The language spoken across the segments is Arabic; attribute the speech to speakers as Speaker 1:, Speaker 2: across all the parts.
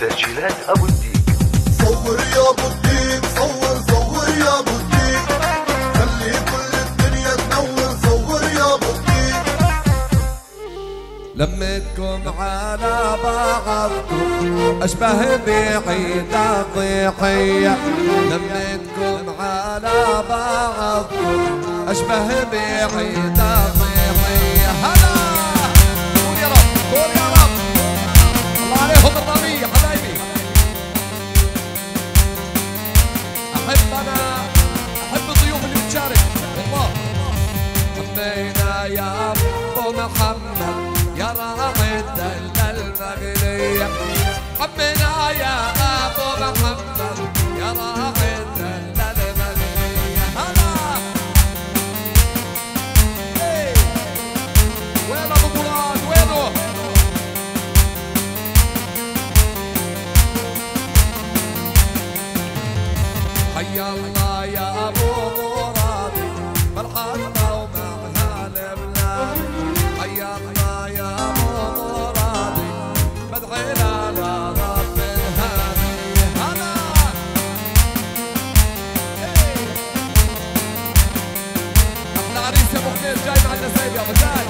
Speaker 1: تسجيلات ابو الديك.
Speaker 2: صور يا ابو الديك، صور يا ابو الديك، خلي كل الدنيا تنور. صور يا ابو الديك.
Speaker 3: لمتكم على بعضكم اشبه بعيد الضحيه. لمتكم على بعضكم اشبه بعيد الضحيه. هلا قول يا رب، قول يا رب. الله عليهم الضمية حبايبي. احب الضيوف اللي بتشارك والله. حبينا يا ابو محمد يا راعي الدلة المغنية. حبينا يا ابو محمد يا راعي الدلة المغنية. هلا وين ابو مراد؟ وينه؟ حيا الله يا ابو مرادي بالحضرة ومعها البلاد. حيا الله يا ابو مرادي بدعينا لرب الهادي. هلا احلى عريس يا ابو حميد جاي مع النسايب يا ابو جاي.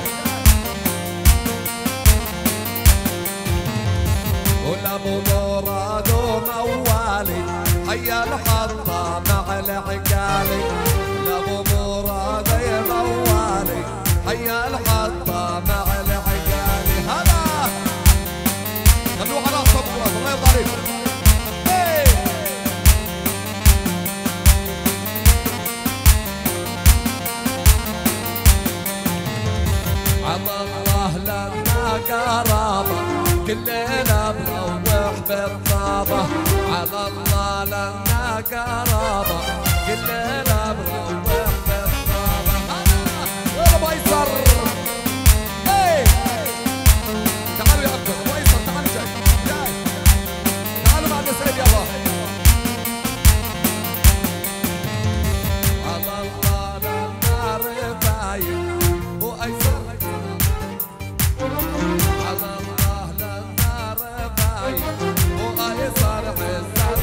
Speaker 3: ولا ابو مراد وموالي حيا الحطة مع العقالي. لابو مراد يا موالي حيا الحطة مع العقالي. هلا خلوه على راسه ابو مراد الله يرضى عليك. عطى الله لنا قرابة كلنا بنروح بالطابة. على الله لنا قرابة كلنا بنروح بالطابة. وين ابو ايسر؟ تعالوا يا ابو ايسر، تعالوا جاي. تعالوا مع النسايب يلا. على الله لنا رفايق ابو ايسر. على الله لنا رفايق ابو ايسر عزت.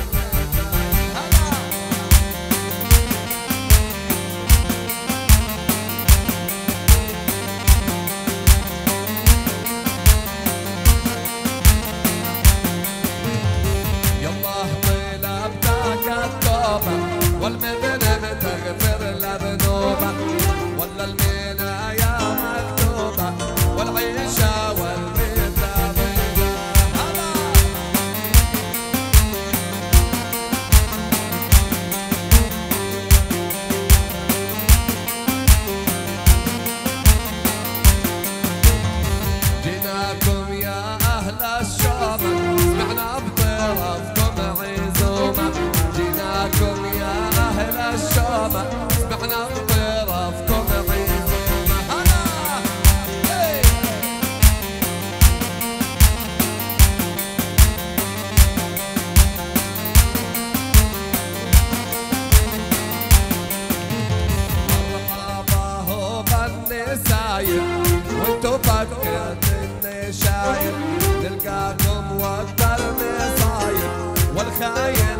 Speaker 3: والمذنب تغفر لذنوبه ولا المنايا مكتوبه والعيشه والمثابه. هلا جيناكم يا اهل الشومه سمعنا بطرفكم عزومه. جيناكم يا أهل الشومة سمعنا بطرفكم عزومة. هلا مرحبا هو بالنسايب وانتو فكرت اني شايب. نلقاكم وقت المصايب والخاين